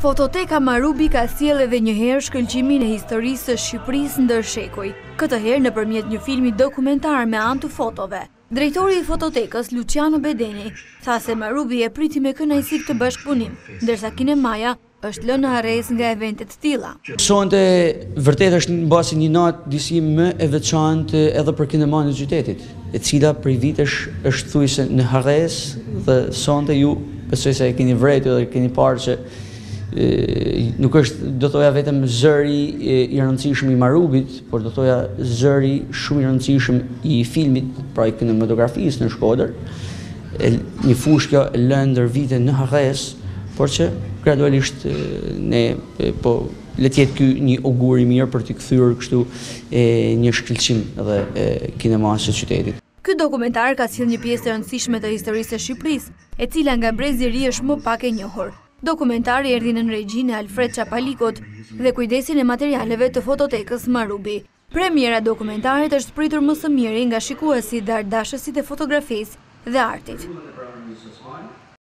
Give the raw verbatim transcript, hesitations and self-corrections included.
Fototeka Marubi ka sjellë edhe një herë shkëlqimin e historisë së Shqipërisë ndër shekuj, këtë herë nëpërmjet një filmi dokumentar me anë të fotove. Drejtori i fototekës, Luciano Bedeni, tha se Marubi e priti me kënaqësi këtë bashkëpunim, ndërsa kinemaja është lënë arres nga evente të tilla. Sonte vërtet është mbasi një natë disi më e veçantë edhe për kinemanë e qytetit, e cila prej vitesh është thuajse në harres dhe sonte ju besoj se e keni vërejtur dhe keni parë që nuk është do thoja vetëm zëri i rëndësishëm i Marubit, por do thoja zëri shumë i rëndësishëm i filmit, pra i kinematografisë në Shkodër. Një fushë kjo e lënë ndër vite në harres, por që gradualisht ne po le të jetë ky një augur i mirë për të kthyer kështu një shkëlqim edhe kinemasë së qytetit. Ky dokumentar ka sjellë një pjesë të rëndësishme të historisë së Shqipërisë, e cila nga brezi i ri është më pak e njohur. Dokumentari erdhi në regjinë e Alfred Çapalikut dhe kujdesin e materialeve të fototekës Marubi. Premiera e dokumentarit është pritur më së miri nga shikuesit dhe ardashësit e fotografisë dhe artit.